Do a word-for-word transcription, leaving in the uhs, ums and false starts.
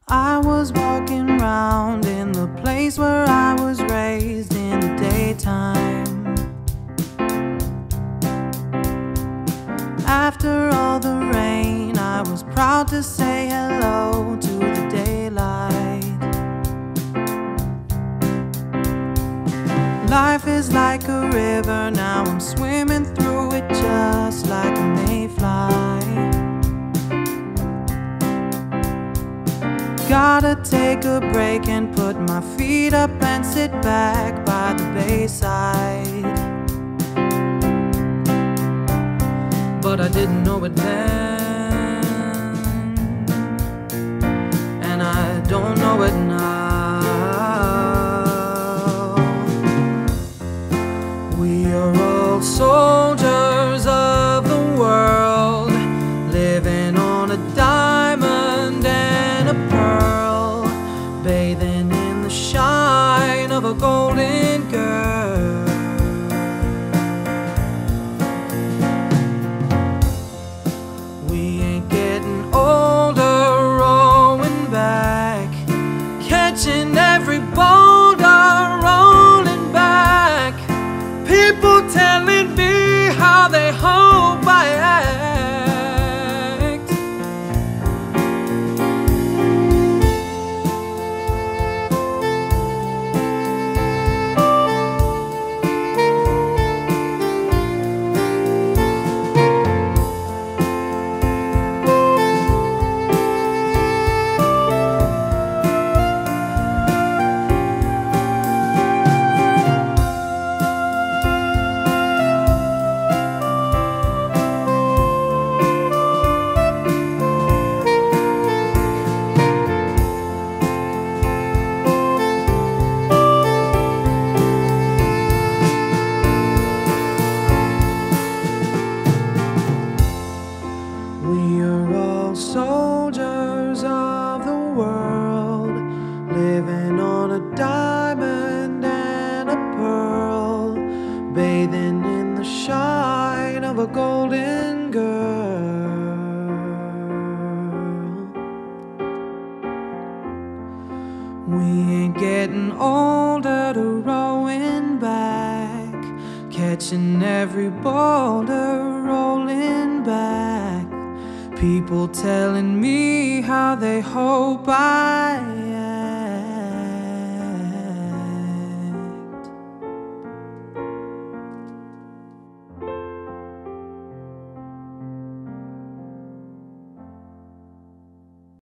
I was walking round in the place where I was raised in the daytime. After all the rain, I was proud to say hello to the daylight. Life is like a river, now I'm swimming through it just like a mayfly. Gotta take a break and put my feet up and sit back by the bayside. But I didn't know it then, and I don't know it now. We are all soldiers of the world, living on a diamond and a pearl, bathing in the shine of a golden girl. We ain't getting older, rowing back, catching every boulder, rolling back. People telling me how they hope I act. We are all soldiers of the world, living on a diamond and a pearl, bathing in the shine of a golden girl. We ain't getting older to rowing back, catching every boulder, rolling back. People telling me how they hope I am.